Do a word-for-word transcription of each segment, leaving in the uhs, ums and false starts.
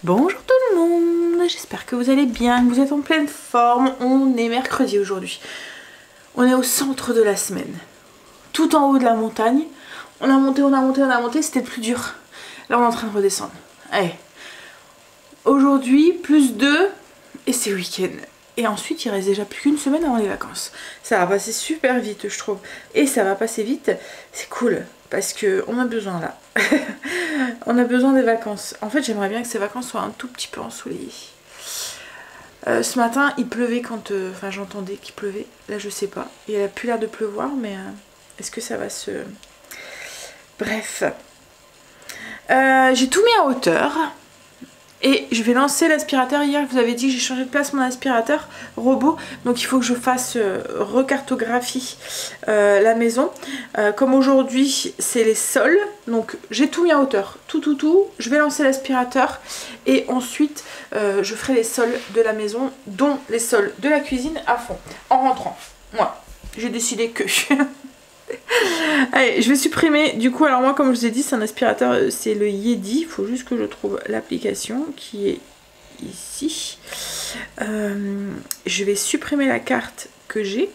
Bonjour tout le monde, j'espère que vous allez bien, que vous êtes en pleine forme. On est mercredi aujourd'hui. On est au centre de la semaine. Tout en haut de la montagne. On a monté, on a monté, on a monté, c'était plus dur. Là on est en train de redescendre. Allez. Aujourd'hui, plus deux et c'est week-end. Et ensuite il reste déjà plus qu'une semaine avant les vacances. Ça va passer super vite je trouve. Et ça va passer vite, c'est cool. Parce qu'on a besoin là. On a besoin des vacances. En fait j'aimerais bien que ces vacances soient un tout petit peu ensoleillées. Euh, ce matin il pleuvait quand... Euh, enfin j'entendais qu'il pleuvait. Là je sais pas. Il a plus l'air de pleuvoir mais... Euh, est-ce que ça va se... Bref. Euh, j'ai tout mis en hauteur. Et je vais lancer l'aspirateur. Hier, je vous avais dit que j'ai changé de place mon aspirateur robot. Donc il faut que je fasse euh, recartographie euh, la maison. Euh, comme aujourd'hui, c'est les sols. Donc j'ai tout mis en hauteur. Tout, tout, tout. Je vais lancer l'aspirateur. Et ensuite, euh, je ferai les sols de la maison, dont les sols de la cuisine à fond. En rentrant. Moi, j'ai décidé que... Allez, je vais supprimer. Du coup, alors moi, comme je vous ai dit, c'est un aspirateur, c'est le Yeti. Il faut juste que je trouve l'application qui est ici. Euh, je vais supprimer la carte que j'ai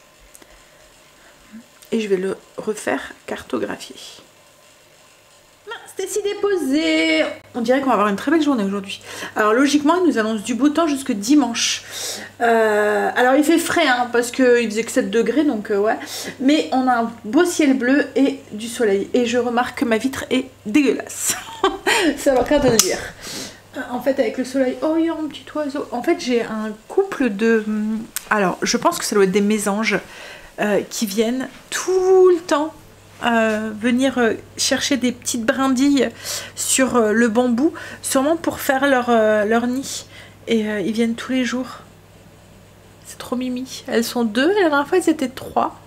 et je vais le refaire cartographier. Stacy déposé. On dirait qu'on va avoir une très belle journée aujourd'hui. Alors logiquement il nous annonce du beau temps jusque dimanche. Euh, alors il fait frais hein, parce qu'il faisait que sept degrés donc euh, ouais. Mais on a un beau ciel bleu et du soleil. Et je remarque que ma vitre est dégueulasse. Ça va rien de le dire. En fait avec le soleil, oh il y a un petit oiseau. En fait j'ai un couple de... Alors je pense que ça doit être des mésanges euh, qui viennent tout le temps. Euh, venir euh, chercher des petites brindilles sur euh, le bambou, sûrement pour faire leur, euh, leur nid. Et euh, ils viennent tous les jours. C'est trop mimi. Elles sont deux, et la dernière fois elles étaient trois.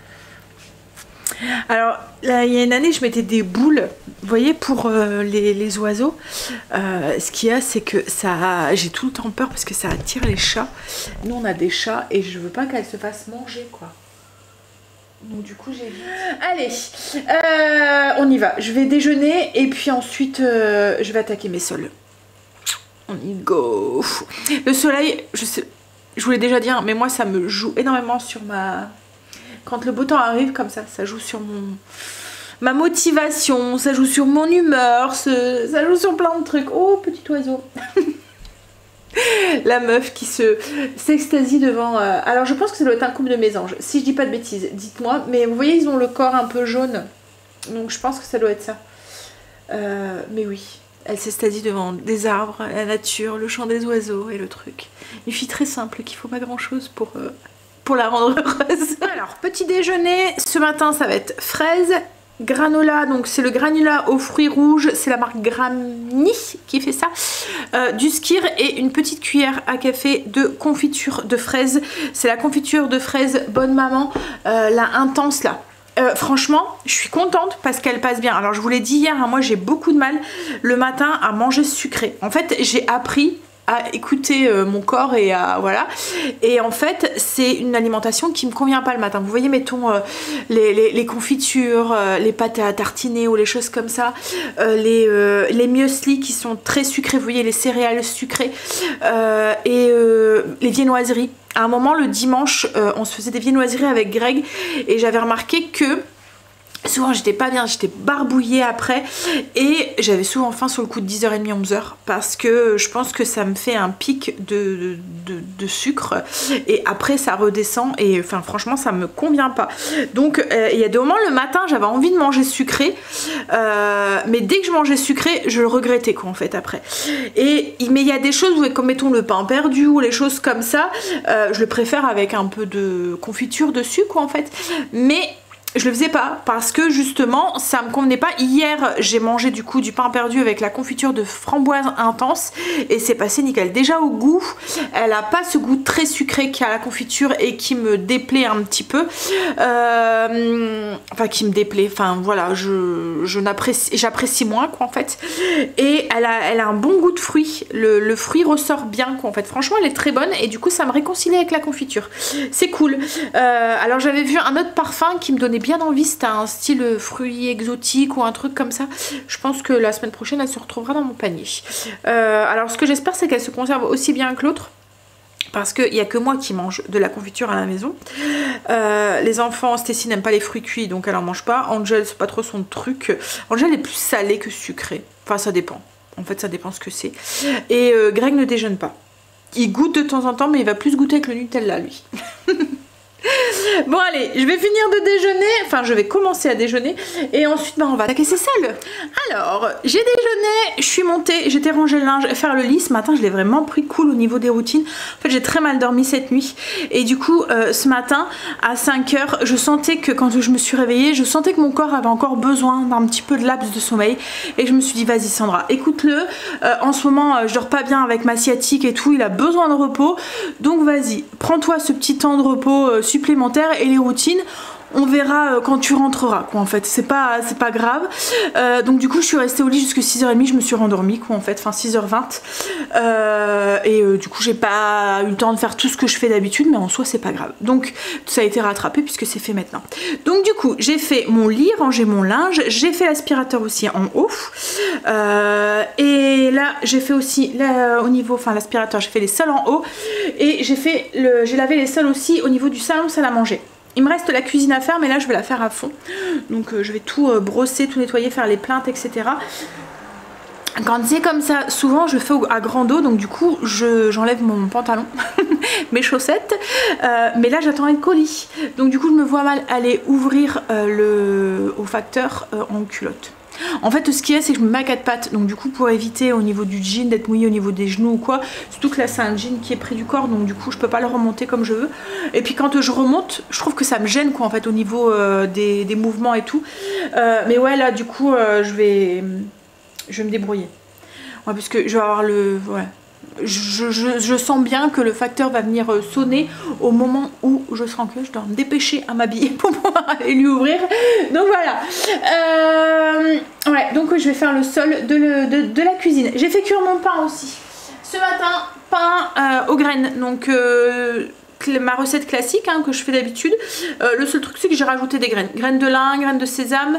Alors là il y a une année je mettais des boules, vous voyez, pour euh, les, les oiseaux. Euh, ce qu'il y a c'est que ça, j'ai tout le temps peur parce que ça attire les chats. Nous on a des chats et je veux pas qu'elles se fassent manger quoi. Donc du coup j'ai... Allez, euh, on y va. Je vais déjeuner et puis ensuite euh, je vais attaquer mes sols. On y go. Le soleil, je sais, je vous l'ai déjà dit, hein, mais moi ça me joue énormément sur ma... Quand le beau temps arrive comme ça, ça joue sur mon... ma motivation, ça joue sur mon humeur, ça joue sur plein de trucs. Oh petit oiseau. La meuf qui se s'extasie devant... Euh... Alors je pense que ça doit être un couple de mésanges. Si je dis pas de bêtises, dites-moi. Mais vous voyez, ils ont le corps un peu jaune. Donc je pense que ça doit être ça. Euh... Mais oui, elle s'extasie devant des arbres, la nature, le chant des oiseaux et le truc. Une fille très simple qui faut pas grand chose pour, euh... pour la rendre heureuse. Alors, petit déjeuner. Ce matin, ça va être fraises. Granola, donc c'est le granulat aux fruits rouges, c'est la marque Grammy qui fait ça, euh, du skyr et une petite cuillère à café de confiture de fraises. C'est la confiture de fraises Bonne Maman, euh, la intense là. Euh, franchement je suis contente parce qu'elle passe bien. Alors je vous l'ai dit hier, hein, moi j'ai beaucoup de mal le matin à manger sucré. En fait j'ai appris à écouter euh, mon corps et à voilà, et en fait c'est une alimentation qui me convient pas le matin. Vous voyez, mettons euh, les, les, les confitures, euh, les pâtes à tartiner ou les choses comme ça, euh, les, euh, les muesli qui sont très sucrés, vous voyez, les céréales sucrées, euh, et euh, les viennoiseries. À un moment le dimanche euh, on se faisait des viennoiseries avec Greg et j'avais remarqué que souvent j'étais pas bien, j'étais barbouillée après et j'avais souvent faim sur le coup de dix heures trente, onze heures parce que je pense que ça me fait un pic de, de, de sucre et après ça redescend et enfin franchement ça me convient pas. Donc euh, il y a des moments le matin j'avais envie de manger sucré, euh, mais dès que je mangeais sucré je le regrettais quoi en fait après. Et mais il y a des choses où, comme mettons le pain perdu ou les choses comme ça, euh, je le préfère avec un peu de confiture dessus quoi en fait, mais je le faisais pas parce que justement ça me convenait pas. Hier j'ai mangé du coup du pain perdu avec la confiture de framboise intense et c'est passé nickel. Déjà au goût, elle a pas ce goût très sucré qu'il y a la confiture et qui me déplaît un petit peu. Euh, enfin qui me déplaît, enfin voilà, je, je n'apprécie, j'apprécie moins quoi en fait. Et elle a, elle a un bon goût de fruit. Le, le fruit ressort bien quoi en fait. Franchement elle est très bonne et du coup ça me réconcilie avec la confiture. C'est cool. Euh, alors j'avais vu un autre parfum qui me donnait bien envie si t'as un style fruit exotique ou un truc comme ça. Je pense que la semaine prochaine elle se retrouvera dans mon panier. Euh, alors ce que j'espère c'est qu'elle se conserve aussi bien que l'autre. Parce qu'il n'y a que moi qui mange de la confiture à la maison. Euh, les enfants, Stécie n'aime pas les fruits cuits, donc elle en mange pas. Angel, c'est pas trop son truc. Angel est plus salé que sucré. Enfin, ça dépend. En fait, ça dépend ce que c'est. Et euh, Greg ne déjeune pas. Il goûte de temps en temps, mais il va plus goûter avec le Nutella, lui. Bon allez, je vais finir de déjeuner, enfin je vais commencer à déjeuner et ensuite bah, on va attaquer ces salles. Alors, j'ai déjeuné, je suis montée, j'étais rangé le linge, faire le lit. Ce matin je l'ai vraiment pris cool au niveau des routines. En fait j'ai très mal dormi cette nuit et du coup euh, ce matin à cinq heures, je sentais que quand je me suis réveillée, je sentais que mon corps avait encore besoin d'un petit peu de laps de sommeil et je me suis dit vas-y Sandra, écoute-le, euh, en ce moment euh, je dors pas bien avec ma sciatique et tout, il a besoin de repos, donc vas-y, prends-toi ce petit temps de repos euh, supplémentaire et les routines on verra quand tu rentreras quoi en fait, c'est pas, c'est pas grave. Euh, donc du coup je suis restée au lit jusqu'à six heures trente, je me suis rendormie quoi en fait, enfin six heures vingt euh, et euh, du coup j'ai pas eu le temps de faire tout ce que je fais d'habitude mais en soi c'est pas grave, donc ça a été rattrapé puisque c'est fait maintenant. Donc du coup j'ai fait mon lit, rangé mon linge, j'ai fait l'aspirateur aussi en haut euh, et là j'ai fait aussi là, au niveau, enfin l'aspirateur j'ai fait les sols en haut et j'ai fait le, j'ai lavé les sols aussi au niveau du salon salle à manger. Il me reste la cuisine à faire mais là je vais la faire à fond. Donc euh, je vais tout euh, brosser, tout nettoyer, faire les plaintes, et cetera. Quand c'est comme ça, souvent je le fais à grand dos, donc du coup j'enlève mon pantalon, mes chaussettes, euh, mais là j'attends un colis. Donc du coup je me vois mal aller ouvrir euh, le au facteur euh, en culotte. En fait ce qui est c'est que je me mets à quatre pattes, donc du coup pour éviter au niveau du jean d'être mouillé au niveau des genoux ou quoi, surtout que là c'est un jean qui est pris du corps donc du coup je peux pas le remonter comme je veux, et puis quand je remonte je trouve que ça me gêne quoi en fait au niveau euh, des, des mouvements et tout, euh, mais ouais là du coup euh, je vais je vais me débrouiller, ouais, parce que je vais avoir le, ouais. Je, je, je sens bien que le facteur va venir sonner au moment où je serai en queue. Je dois me dépêcher à m'habiller pour pouvoir aller lui ouvrir. Donc voilà. Euh, ouais, donc je vais faire le sol de, le, de, de la cuisine. J'ai fait cuire mon pain aussi. Ce matin, pain euh, aux graines. Donc euh, ma recette classique hein, que je fais d'habitude. Euh, le seul truc c'est que j'ai rajouté des graines. Graines de lin, graines de sésame,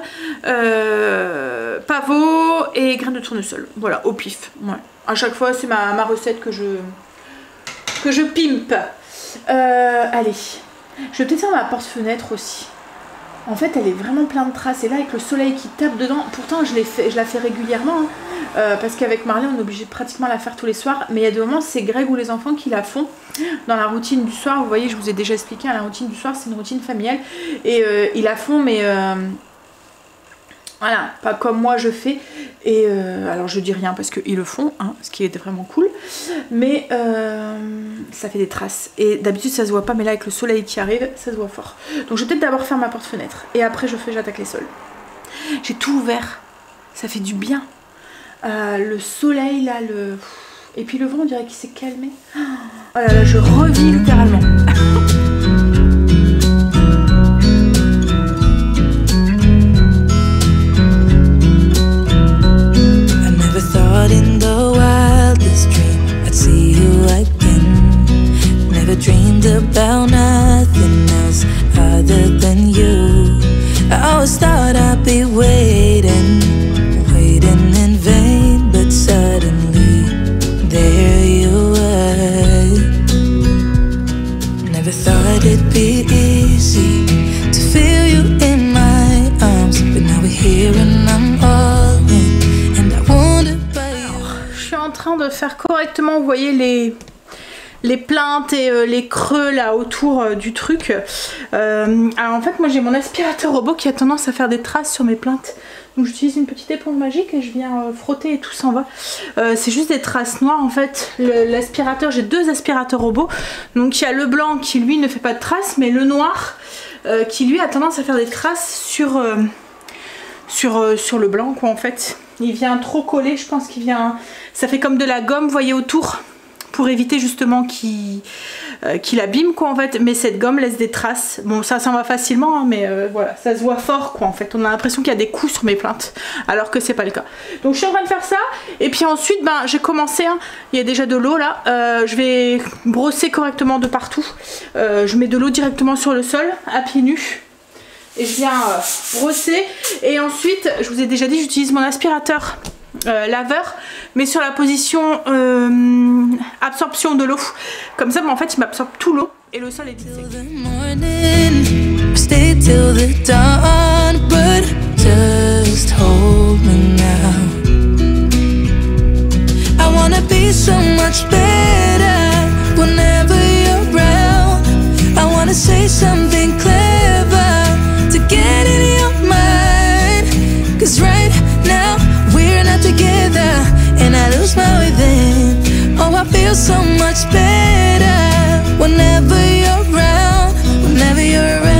euh, pavot et graines de tournesol. Voilà, au pif. Ouais. À chaque fois c'est ma, ma recette que je que je pimpe. Euh, allez, je vais peut-être faire ma porte-fenêtre aussi. En fait elle est vraiment pleine de traces et là avec le soleil qui tape dedans, pourtant je, fait, je la fais régulièrement hein, euh, parce qu'avec Marley on est obligé de pratiquement la faire tous les soirs, mais il y a des moments c'est Greg ou les enfants qui la font dans la routine du soir. Vous voyez je vous ai déjà expliqué, hein, la routine du soir c'est une routine familiale et euh, ils la font mais euh, voilà, pas comme moi je fais. Et euh, alors je dis rien parce qu'ils le font, hein, ce qui est vraiment cool. Mais euh, ça fait des traces. Et d'habitude ça se voit pas, mais là avec le soleil qui arrive, ça se voit fort. Donc je vais peut-être d'abord faire ma porte-fenêtre. Et après je fais, j'attaque les sols. J'ai tout ouvert. Ça fait du bien. Euh, le soleil là, le... Et puis le vent on dirait qu'il s'est calmé. Oh là là, je revis littéralement. In the wildest dream I'd see you again. Never dreamed about nothing else other than you. I always thought I'd be waiting, waiting in vain, but suddenly there you were. Never thought it'd be easy to feel you in my arms, but now we're here and I'm all in. En train de faire correctement, vous voyez les les plaintes et euh, les creux là autour euh, du truc. Euh, alors en fait moi j'ai mon aspirateur robot qui a tendance à faire des traces sur mes plaintes, donc j'utilise une petite éponge magique et je viens euh, frotter et tout s'en va. Euh, c'est juste des traces noires en fait. L'aspirateur, j'ai deux aspirateurs robots, donc il y a le blanc qui lui ne fait pas de traces, mais le noir euh, qui lui a tendance à faire des traces sur euh, sur, euh, sur le blanc quoi en fait. Il vient trop coller, je pense qu'il vient... Ça fait comme de la gomme, vous voyez, autour, pour éviter justement qu'il euh, qu'il abîme, quoi, en fait. Mais cette gomme laisse des traces. Bon, ça s'en va facilement, hein, mais euh, voilà, ça se voit fort, quoi, en fait. On a l'impression qu'il y a des coups sur mes plaintes, alors que c'est pas le cas. Donc, je suis en train de faire ça. Et puis ensuite, ben, j'ai commencé, hein, il y a déjà de l'eau, là. Euh, je vais brosser correctement de partout. Euh, je mets de l'eau directement sur le sol, à pieds nus. et je viens euh, brosser. Et ensuite, je vous ai déjà dit, j'utilise mon aspirateur euh, laveur, mais sur la position euh, absorption de l'eau. Comme ça, bah, en fait, il m'absorbe tout l'eau et le sol est vite sec. Stay till the dawn, but just hold me now. I wanna be so much better whenever you're around. I wanna say something clever to get in your mind. Cause right now we're not together and I lose my way then. Oh, I feel so much better whenever you're around, whenever you're around.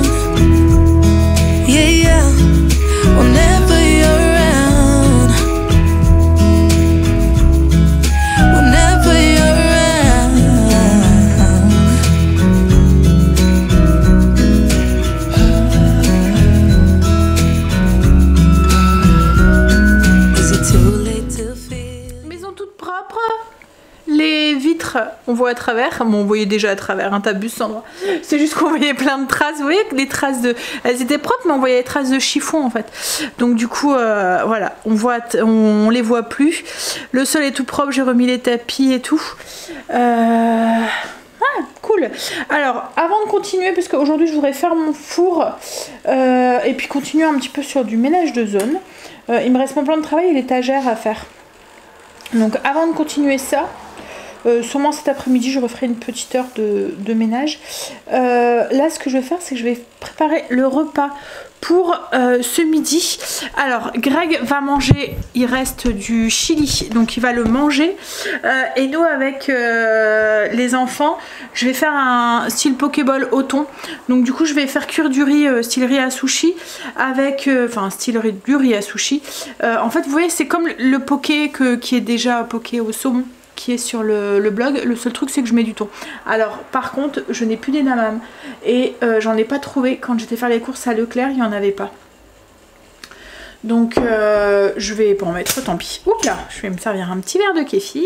On voit à travers, bon on voyait déjà à travers, hein, t'abuses Sandra. C'est juste qu'on voyait plein de traces, vous voyez que les traces de... Elles étaient propres mais on voyait les traces de chiffon en fait. Donc du coup, euh, voilà, on voit, on, on les voit plus. Le sol est tout propre, j'ai remis les tapis et tout. Euh... Ah, cool. Alors, avant de continuer, parce qu'aujourd'hui je voudrais faire mon four euh, et puis continuer un petit peu sur du ménage de zone. Euh, il me reste mon plan de travail et l'étagère à faire. Donc avant de continuer ça, Euh, sûrement cet après-midi je referai une petite heure de, de ménage. Euh, là ce que je vais faire c'est que je vais préparer le repas pour euh, ce midi. Alors Greg va manger, il reste du chili donc il va le manger euh, et nous avec euh, les enfants je vais faire un style pokéball au thon. Donc du coup je vais faire cuire du riz euh, style riz à sushi avec euh, enfin style riz, du riz à sushi. Euh, en fait vous voyez c'est comme le poké que, qui est déjà poké au saumon qui est sur le, le blog. Le seul truc c'est que je mets du thon. Alors par contre je n'ai plus d'édamame et euh, j'en ai pas trouvé. Quand j'étais faire les courses à Leclerc il n'y en avait pas, donc euh, je vais pas en mettre, tant pis. Oups là, je vais me servir un petit verre de kéfir.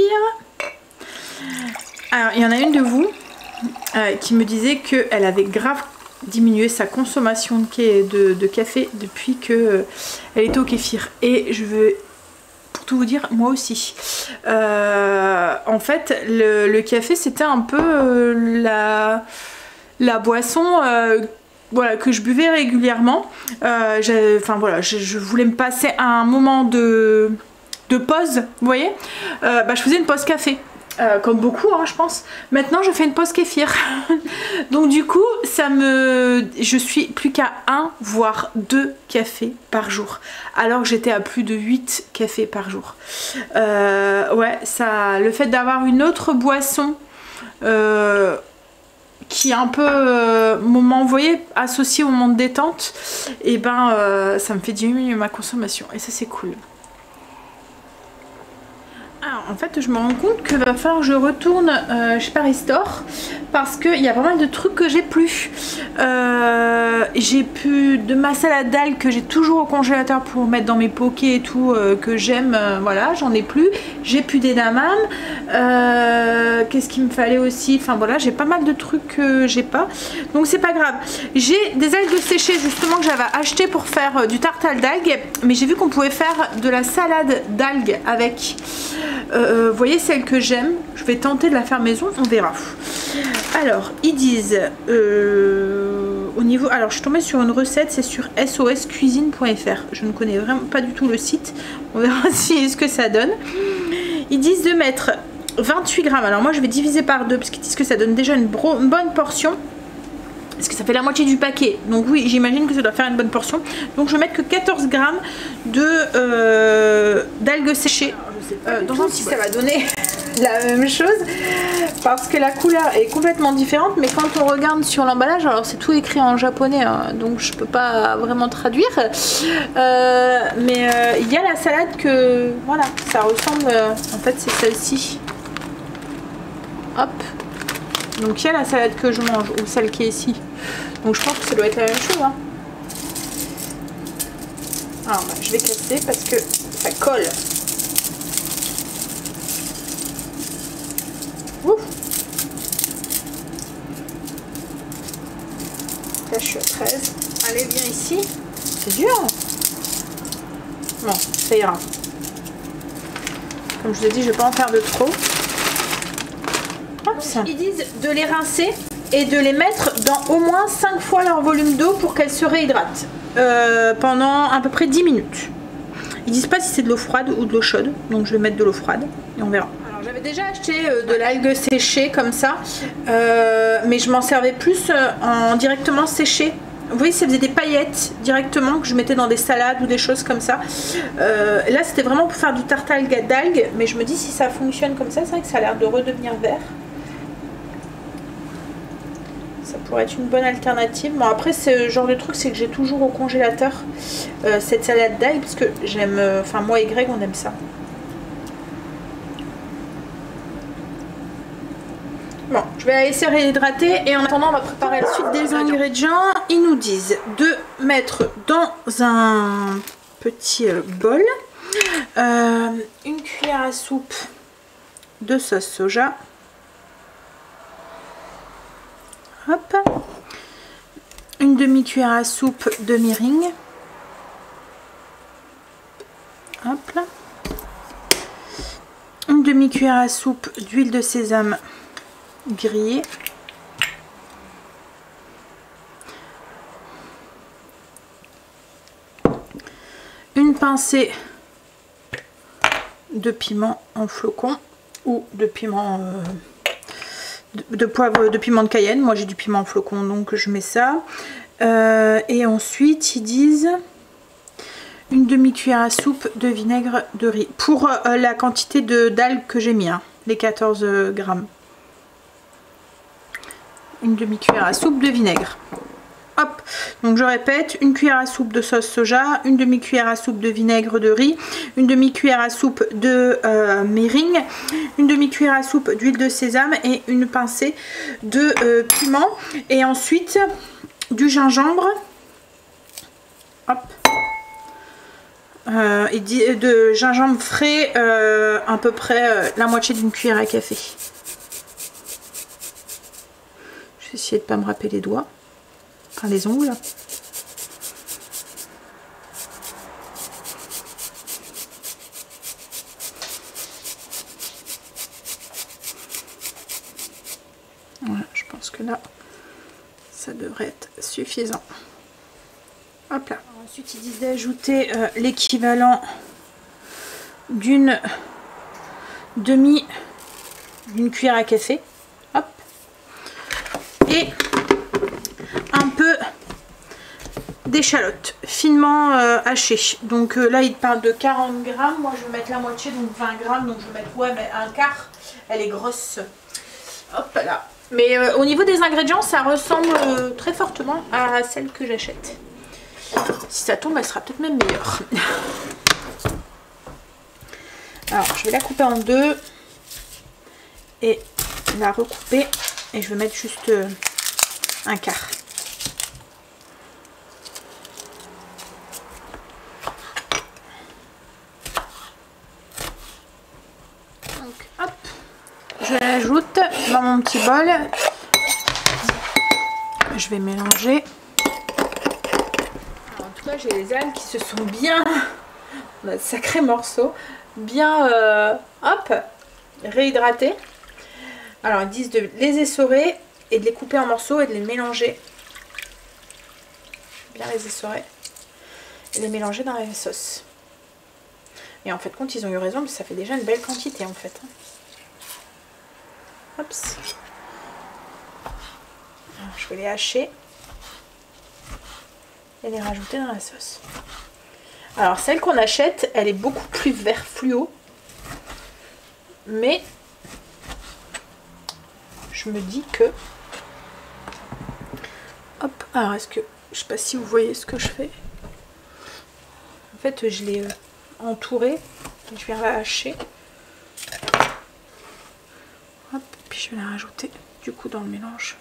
Alors il y en a une de vous euh, qui me disait qu'elle avait grave diminué sa consommation de, de, de café depuis que euh, elle était au kéfir, et je veux tout vous dire, moi aussi. Euh, en fait, le, le café, c'était un peu euh, la, la boisson euh, voilà, que je buvais régulièrement. Euh, enfin voilà, je, je voulais me passer un moment de, de pause, vous voyez. Euh, bah, je faisais une pause café. Euh, comme beaucoup hein, je pense. Maintenant je fais une pause kéfir. Donc du coup ça me... je suis plus qu'à un voire deux cafés par jour, alors que j'étais à plus de huit cafés par jour. Euh, ouais, ça, le fait d'avoir une autre boisson euh, qui est un peu euh, moment, vous voyez, associé au moment de détente, et ben euh, ça me fait diminuer ma consommation et ça c'est cool. Alors en fait je me rends compte que va falloir que je retourne euh, chez Paris Store parce qu'il y a pas mal de trucs que j'ai plus. Euh, j'ai plus de ma salade d'algues que j'ai toujours au congélateur pour mettre dans mes pokés et tout, euh, que j'aime, euh, voilà, j'en ai plus. J'ai plus d'édamame. Euh, Qu'est-ce qu'il me fallait aussi? Enfin voilà, j'ai pas mal de trucs que j'ai pas. Donc c'est pas grave. J'ai des algues séchées justement que j'avais acheté pour faire euh, du tartare d'algues, mais j'ai vu qu'on pouvait faire de la salade d'algues avec. Euh, vous voyez celle que j'aime, je vais tenter de la faire maison, on verra. Alors ils disent euh, au niveau, alors je suis tombée sur une recette, c'est sur S O S cuisine point F R, je ne connais vraiment pas du tout le site, on verra si ce que ça donne. Ils disent de mettre vingt-huit grammes, alors moi je vais diviser par deux parce qu'ils disent que ça donne déjà une, une bonne portion, parce que ça fait la moitié du paquet, donc oui j'imagine que ça doit faire une bonne portion. Donc je vais mettre que quatorze grammes de euh, d'algues séchées. Euh, dans un si ça va donner la même chose parce que la couleur est complètement différente, mais quand on regarde sur l'emballage, alors c'est tout écrit en japonais hein, donc je peux pas vraiment traduire, euh, mais il euh, y a la salade que voilà, ça ressemble, euh, en fait c'est celle-ci, hop, donc il y a la salade que je mange ou celle qui est ici, donc je pense que ça doit être la même chose hein. Alors bah, je vais casser parce que ça colle. Ouf. Là je suis à treize. Allez, viens ici. C'est dur. Bon, ça ira. Comme je vous ai dit, je vais pas en faire de trop. Hop, ça. Ils disent de les rincer et de les mettre dans au moins cinq fois leur volume d'eau pour qu'elles se réhydratent euh, pendant à peu près dix minutes. Ils disent pas si c'est de l'eau froide ou de l'eau chaude, donc je vais mettre de l'eau froide et on verra. Alors j'avais déjà acheté euh, de l'algue séchée comme ça, euh, mais je m'en servais plus euh, en directement séchée. Vous voyez, ça faisait des paillettes directement que je mettais dans des salades ou des choses comme ça. Euh, là, c'était vraiment pour faire du tartalgue d'algues, mais je me dis si ça fonctionne comme ça, c'est vrai que ça a l'air de redevenir vert. Ça pourrait être une bonne alternative. Bon, après, ce genre de truc, c'est que j'ai toujours au congélateur euh, cette salade d'algues parce que j'aime. Enfin, euh, moi et Greg, on aime ça. Bon, je vais la laisser réhydrater et en attendant, on va préparer la suite des ingrédients. Ils nous disent de mettre dans un petit bol euh, une cuillère à soupe de sauce soja. Hop. Une demi-cuillère à soupe de mirin. Hop là. Une demi-cuillère à soupe d'huile de sésame grillée. Une pincée de piment en flocons ou de piment euh, de, de poivre de piment de Cayenne. Moi j'ai du piment en flocons donc je mets ça. Euh, et ensuite ils disent une demi-cuillère à soupe de vinaigre de riz pour euh, la quantité de d'algues que j'ai mis, hein, les quatorze grammes. Une demi-cuillère à soupe de vinaigre. Hop, donc je répète, une cuillère à soupe de sauce soja, une demi-cuillère à soupe de vinaigre de riz, une demi-cuillère à soupe de euh, mirin, une demi-cuillère à soupe d'huile de sésame et une pincée de euh, piment. Et ensuite du gingembre. Hop. Euh, et de gingembre frais, euh, à peu près euh, la moitié d'une cuillère à café. Je vais essayer de ne pas me râper les doigts, enfin les ongles. Voilà, je pense que là, ça devrait être suffisant. Hop là. Ensuite, ils disent d'ajouter euh, l'équivalent d'une demi, d'une cuillère à café. Hop. Et un peu d'échalotes finement euh, hachées. Donc euh, là, il parle de quarante grammes. Moi, je vais mettre la moitié, donc vingt grammes. Donc je vais mettre ouais, mais un quart. Elle est grosse. Hop là. Mais euh, au niveau des ingrédients, ça ressemble euh, très fortement à celle que j'achète. Si ça tombe, elle sera peut-être même meilleure. Alors, je vais la couper en deux et la recouper. Et je vais mettre juste euh, un quart. Donc, hop. Je l'ajoute dans mon petit bol. Je vais mélanger. Alors, en tout cas, j'ai les algues qui se sont bien... On a de sacrés morceaux. Bien, euh, hop, réhydratées. Alors ils disent de les essorer et de les couper en morceaux et de les mélanger. Bien les essorer et les mélanger dans la sauce. Et en fait compte ils ont eu raison, mais ça fait déjà une belle quantité en fait. Hop. Alors, je vais les hacher et les rajouter dans la sauce. Alors celle qu'on achète, elle est beaucoup plus vert fluo, mais je me dis que... Hop, alors est-ce que... Je sais pas si vous voyez ce que je fais. En fait, je l'ai entourée. Je viens la hacher. Hop, puis je vais la rajouter du coup dans le mélange.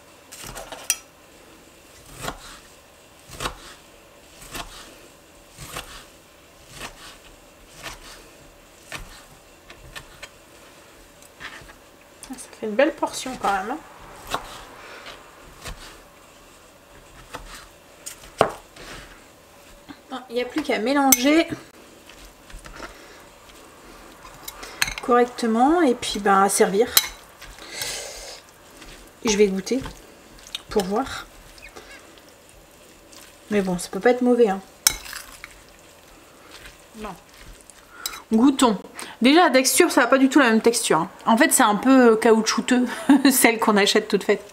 Ça fait une belle portion quand même. Hein. il n'y a plus qu'à mélanger correctement et puis ben, à servir. Je vais goûter pour voir. Mais bon, ça peut pas être mauvais. Hein. Non. Goûtons. Déjà la texture, ça n'a pas du tout la même texture. Hein. En fait, c'est un peu caoutchouteux, celle qu'on achète toute faite.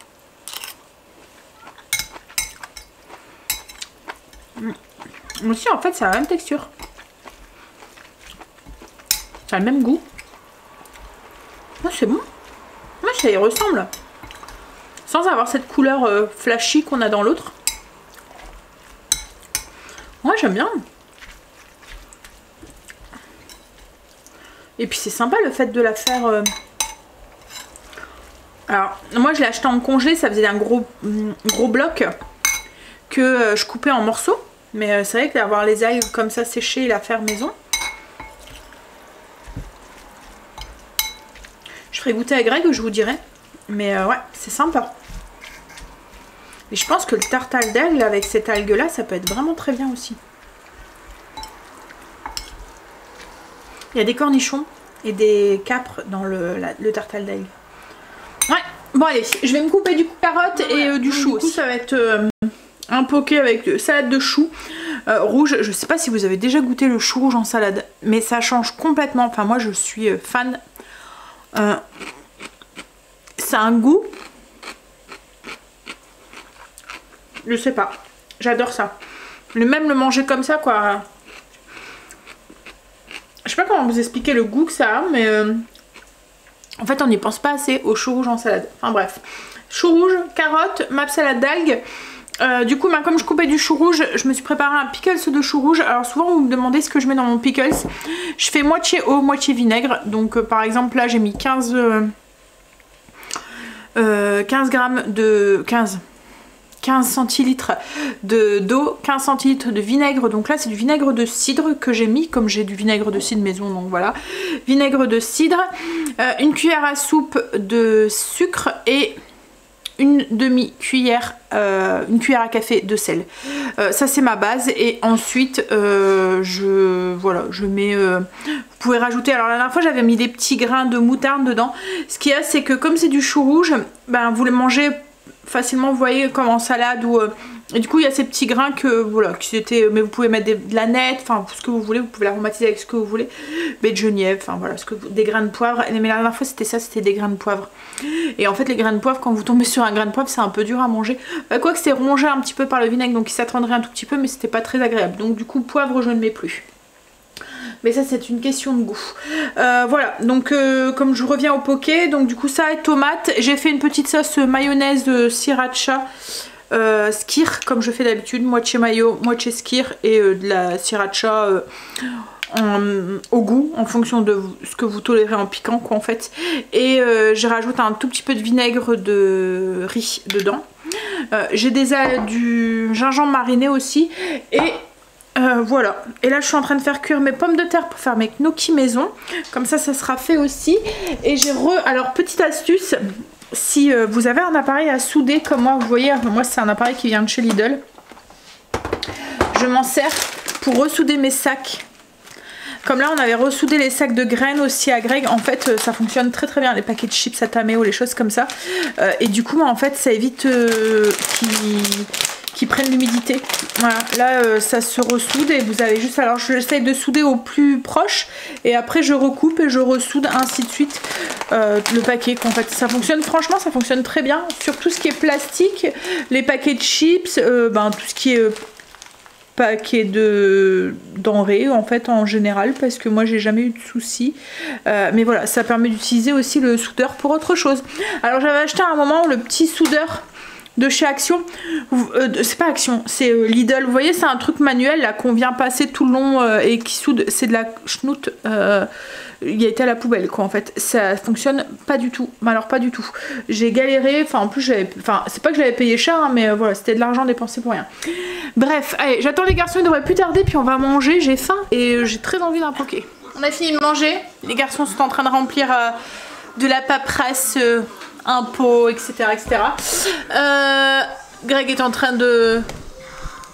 Aussi, en fait, c'est la même texture. Ça a le même goût. Oh, c'est bon. Ouais, ça y ressemble. Sans avoir cette couleur euh, flashy qu'on a dans l'autre. Ouais, j'aime bien. Et puis c'est sympa le fait de la faire... Euh... Alors, moi je l'ai acheté en congelé, ça faisait un gros, gros bloc que euh, je coupais en morceaux. Mais euh, c'est vrai que d'avoir les algues comme ça séchées et la faire maison. Je ferai goûter à Greg, je vous dirai. Mais euh, ouais, c'est sympa. Et je pense que le tartare d'algues avec cette algue là, ça peut être vraiment très bien aussi. Il y a des cornichons et des capres dans le, la, le tartare d'algues. Ouais, bon allez, je vais me couper du carotte et euh, du chou. Du coup, ça va être euh, un poké avec salade de chou euh, rouge. Je sais pas si vous avez déjà goûté le chou rouge en salade, mais ça change complètement. Enfin, moi, je suis fan. Euh, ça a un goût. Je sais pas. J'adore ça. Le même le manger comme ça, quoi. Je sais pas comment vous expliquer le goût que ça a, mais euh, en fait on n'y pense pas assez au chou rouge en salade. Enfin bref, chou rouge, carotte, ma salade d'algues. Euh, du coup, bah, comme je coupais du chou rouge, je me suis préparé un pickles de chou rouge. Alors souvent vous me demandez ce que je mets dans mon pickles. Je fais moitié eau, moitié vinaigre. Donc euh, par exemple là j'ai mis quinze, euh, euh, quinze grammes de... quinze... quinze centilitres d'eau, quinze centilitres de vinaigre, donc là c'est du vinaigre de cidre que j'ai mis, comme j'ai du vinaigre de cidre maison, donc voilà, vinaigre de cidre, euh, une cuillère à soupe de sucre et une demi-cuillère, euh, une cuillère à café de sel. Euh, ça c'est ma base et ensuite euh, je, voilà, je mets, euh, vous pouvez rajouter, alors la dernière fois j'avais mis des petits grains de moutarde dedans, ce qu'il y a c'est que comme c'est du chou rouge, ben vous le mangez facilement, vous voyez, comme en salade ou euh, et du coup il y a ces petits grains que voilà, qui étaient, mais vous pouvez mettre des, de la nette, enfin ce que vous voulez, vous pouvez l'aromatiser avec ce que vous voulez, baie de genièvre, enfin voilà, ce que vous, des grains de poivre. Mais la dernière fois c'était ça, c'était des grains de poivre. Et en fait les grains de poivre, quand vous tombez sur un grain de poivre, c'est un peu dur à manger. Bah, quoique c'est rongé un petit peu par le vinaigre, donc il s'attendrait un tout petit peu, mais c'était pas très agréable. Donc du coup poivre je ne mets plus. Mais ça c'est une question de goût. Euh, voilà, donc euh, comme je reviens au poké, donc du coup ça et tomate. J'ai fait une petite sauce mayonnaise de sriracha euh, skyr, comme je fais d'habitude, moitié mayo, moitié skyr et euh, de la sriracha euh, en, au goût, en fonction de ce que vous tolérez en piquant quoi en fait. Et euh, je rajoute un tout petit peu de vinaigre de riz dedans. Euh, J'ai des du gingembre mariné aussi et Euh, voilà, et là je suis en train de faire cuire mes pommes de terre pour faire mes gnocchis maison, comme ça ça sera fait aussi. Et j'ai re... alors petite astuce, si euh, vous avez un appareil à souder comme moi, vous voyez, moi c'est un appareil qui vient de chez Lidl, je m'en sers pour ressouder mes sacs. Comme là on avait ressoudé les sacs de graines aussi à Greg, en fait ça fonctionne très très bien, les paquets de chips à Taméo, les choses comme ça. Euh, et du coup en fait ça évite euh, qu'ils qui prennent l'humidité. Voilà, là euh, ça se ressoude et vous avez juste, alors j'essaye de souder au plus proche et après je recoupe et je ressoude ainsi de suite euh, le paquet. En fait ça fonctionne, franchement ça fonctionne très bien sur tout ce qui est plastique, les paquets de chips, euh, ben, tout ce qui est euh, paquet de denrées en fait en général, parce que moi j'ai jamais eu de soucis, euh, mais voilà, ça permet d'utiliser aussi le soudeur pour autre chose. Alors j'avais acheté à un moment le petit soudeur de chez Action, euh, c'est pas Action, c'est euh, Lidl, vous voyez c'est un truc manuel là qu'on vient passer tout le long euh, et qui soude, c'est de la schnout, euh, il a été à la poubelle quoi en fait, ça fonctionne pas du tout, mais alors pas du tout, j'ai galéré, enfin en plus j'avais, enfin c'est pas que je l'avais payé cher hein, mais euh, voilà, c'était de l'argent dépensé pour rien. Bref, allez, j'attends les garçons, ils devraient plus tarder puis on va manger, j'ai faim et euh, j'ai très envie d'un poké. On a fini de manger, les garçons sont en train de remplir euh, de la paperasse, euh, impôts, etc, etc. Euh, Greg est en train de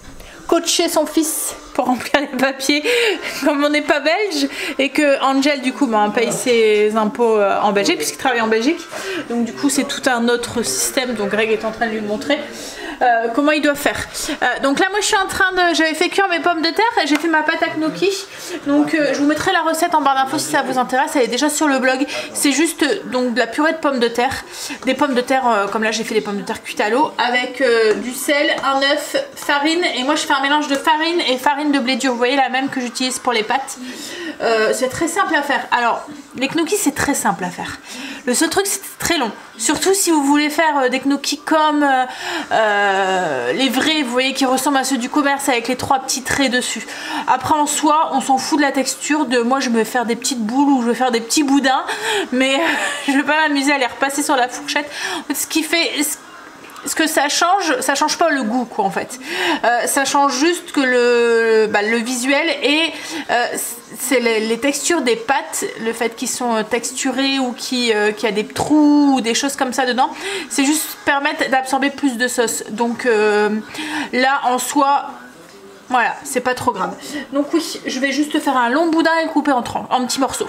coacher son fils pour remplir les papiers, comme on n'est pas belge et que Angel du coup bah, paye ses impôts en Belgique puisqu'il travaille en Belgique. Donc du coup c'est tout un autre système. Donc Greg est en train de lui montrer euh, comment il doit faire. Euh, donc là moi je suis en train de, j'avais fait cuire mes pommes de terre et j'ai fait ma pâte à gnocchi. Donc euh, je vous mettrai la recette en barre d'infos si ça vous intéresse. Elle est déjà sur le blog. C'est juste donc de la purée de pommes de terre, des pommes de terre euh, comme là j'ai fait des pommes de terre cuites à l'eau avec euh, du sel, un œuf, farine et moi je fais un mélange de farine et farine de blé dur, vous voyez la même que j'utilise pour les pâtes. Euh, c'est très simple à faire. Alors les gnocchis c'est très simple à faire. Le seul truc c'est très long, surtout si vous voulez faire euh, des gnocchis comme euh, euh, les vrais, vous voyez, qui ressemblent à ceux du commerce avec les trois petits traits dessus. Après en soi on s'en fout de la texture, de moi je vais faire des petites boules ou je vais faire des petits boudins, mais je vais pas m'amuser à les repasser sur la fourchette. Ce qui fait ce que ça change, ça change pas le goût quoi en fait. Euh, ça change juste que le, bah, le visuel et euh, c'est les, les textures des pâtes, le fait qu'ils sont texturés ou qu'il euh, qu'il y a des trous ou des choses comme ça dedans, c'est juste permettre d'absorber plus de sauce. Donc euh, là en soi, voilà, c'est pas trop grave. Donc oui, je vais juste faire un long boudin et le couper en, en petits morceaux.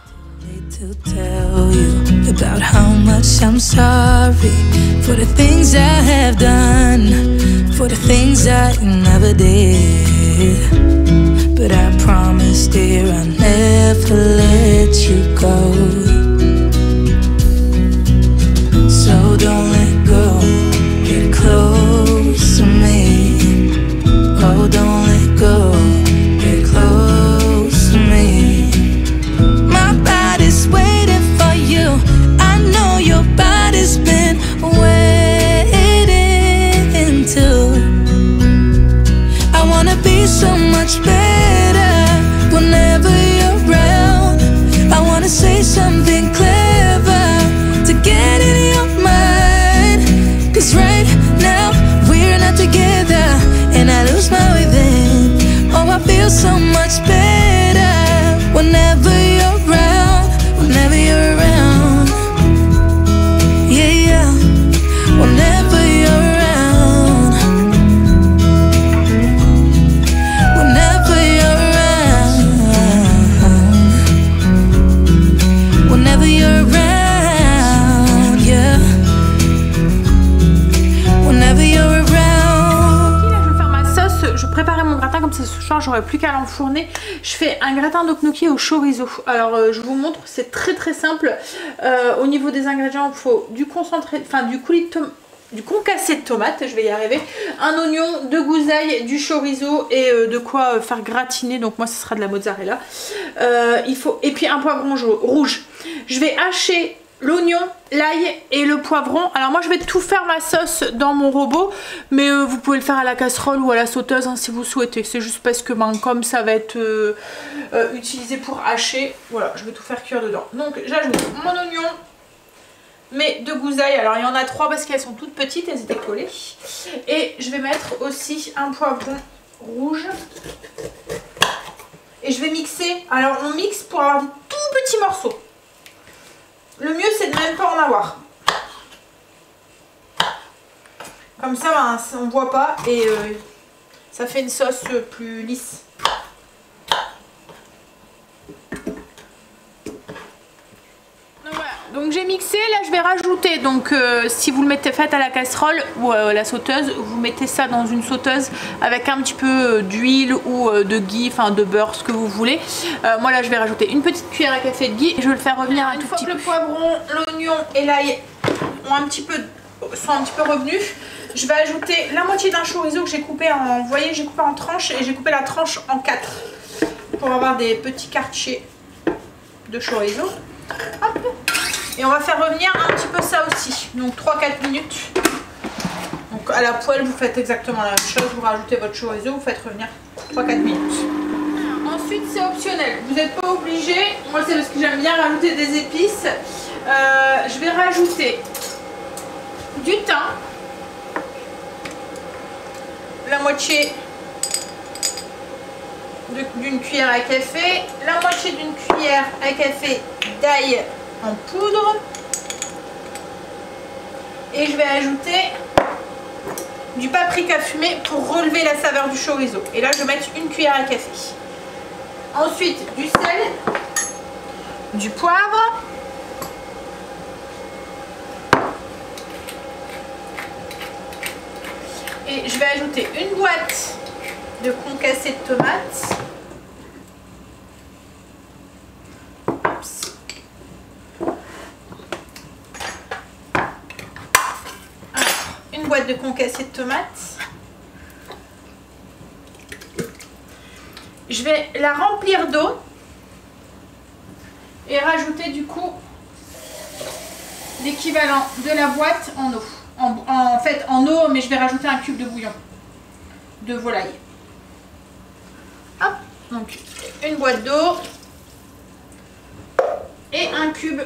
About how much I'm sorry for the things I have done, for the things I never did. But I promise, dear, I'll never let you go. So don't let go, get close to me. Oh, don't let go, get close to me. My body's waiting for you. Your body's been waiting too. I wanna be so much better whenever you're around. I wanna say something clever to get in your mind. Cause right now we're not together and I lose my way then. Oh, I feel so much better whenever you're around, whenever you're around. Whenever you're around, whenever you're around, whenever you're around, yeah, whenever you're around. Là, je vais faire ma sauce, je préparais mon gratin comme ça ce soir, j'aurais plus qu'à l'enfourner. Je fais un gratin de gnocchi au chorizo. Alors euh, je vous montre, c'est très très simple. Euh, au niveau des ingrédients, il faut du concentré, enfin du coulis de tomate, du concassé de tomate, je vais y arriver, un oignon, deux gousailles, du chorizo et euh, de quoi euh, faire gratiner, donc moi ce sera de la mozzarella. Euh, il faut, et puis un poivron rouge. Je vais hacher l'oignon, l'ail et le poivron. Alors moi je vais tout faire ma sauce dans mon robot, mais euh, vous pouvez le faire à la casserole ou à la sauteuse hein, si vous souhaitez. C'est juste parce que ben, comme ça va être euh, euh, utilisé pour hacher, voilà, je vais tout faire cuire dedans. Donc j'ajoute mon oignon, mes deux gousailles, alors il y en a trois parce qu'elles sont toutes petites, elles étaient collées. Et je vais mettre aussi un poivron rouge. Et je vais mixer, alors on mixe pour avoir des tout petits morceaux. Le mieux c'est de même pas en avoir. Comme ça ben, on ne voit pas et euh, ça fait une sauce plus lisse. Donc j'ai mixé, là je vais rajouter, donc euh, si vous le mettez fait à la casserole ou à la sauteuse, vous mettez ça dans une sauteuse avec un petit peu d'huile ou euh, de ghee, enfin de beurre, ce que vous voulez. Euh, moi là je vais rajouter une petite cuillère à café de ghee et je vais le faire revenir un tout petit peu. Une fois que le poivron, l'oignon et l'ail ont un petit peu, sont un petit peu revenus, je vais ajouter la moitié d'un chorizo que j'ai coupé en, vous voyez, j'ai coupé en tranches et j'ai coupé la tranche en quatre pour avoir des petits quartiers de chorizo. Hop. Et on va faire revenir un petit peu ça aussi, donc trois à quatre minutes. Donc à la poêle vous faites exactement la même chose, vous rajoutez votre chorizo, vous faites revenir trois à quatre minutes. Ensuite c'est optionnel, vous n'êtes pas obligé, moi c'est parce que j'aime bien rajouter des épices. Euh, je vais rajouter du thym, la moitié d'une cuillère à café, la moitié d'une cuillère à café d'ail en poudre et je vais ajouter du paprika fumé pour relever la saveur du chorizo. Et là, je vais mettre une cuillère à café. Ensuite, du sel, du poivre. Et je vais ajouter une boîte de concassé de tomates. Une boîte de concassé de tomates. Je vais la remplir d'eau et rajouter du coup l'équivalent de la boîte en eau. En, en fait en eau, mais je vais rajouter un cube de bouillon de volaille. Hop, donc une boîte d'eau et un cube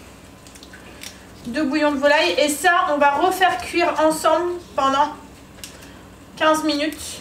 de bouillon de volaille. Et ça, on va refaire cuire ensemble pendant quinze minutes.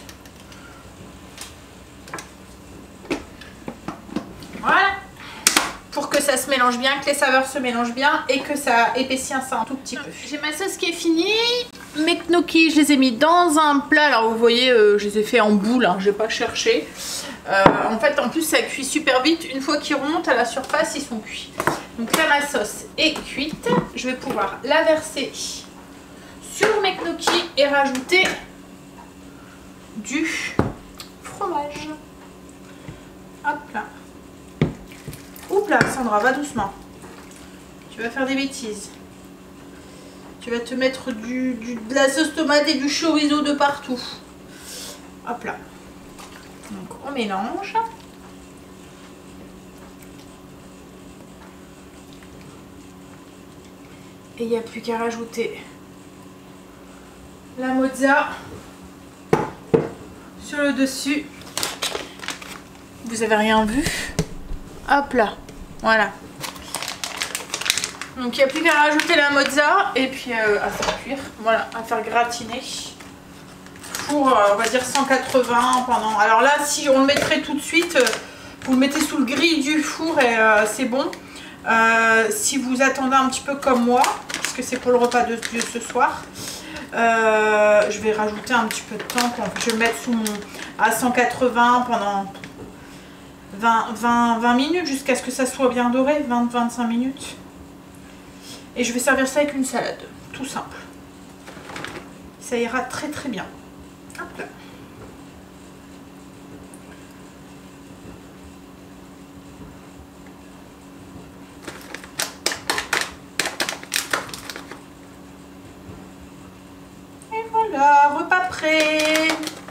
Voilà. Pour que ça se mélange bien, que les saveurs se mélangent bien et que ça épaississe ça un tout petit peu. J'ai ma sauce qui est finie. Mes gnocchis, je les ai mis dans un plat. Alors vous voyez, euh, je les ai fait en boule, hein, je n'ai pas cherché. Euh, en fait, en plus, ça cuit super vite. Une fois qu'ils remontent à la surface, ils sont cuits. Donc là, ma sauce est cuite. Je vais pouvoir la verser sur mes gnocchis et rajouter du fromage. Hop là. Oups là, Sandra, va doucement. Tu vas faire des bêtises. Tu vas te mettre du, du, de la sauce tomate et du chorizo de partout. Hop là. Donc on mélange. Et il n'y a plus qu'à rajouter la mozza sur le dessus. Vous avez rien vu? Hop là, voilà. Donc il n'y a plus qu'à rajouter la mozza et puis euh, à faire cuire, voilà, à faire gratiner pour euh, on va dire cent quatre-vingts pendant. Alors là, si on le mettrait tout de suite, euh, vous le mettez sous le grill du four et euh, c'est bon. Euh, si vous attendez un petit peu comme moi, parce que c'est pour le repas de, de ce soir, euh, je vais rajouter un petit peu de temps. Je vais le mettre sous mon, à cent quatre-vingts pendant vingt, vingt, vingt minutes jusqu'à ce que ça soit bien doré, vingt à vingt-cinq minutes. Et je vais servir ça avec une salade, tout simple. Ça ira très très bien. Hop là. Et voilà, repas prêt.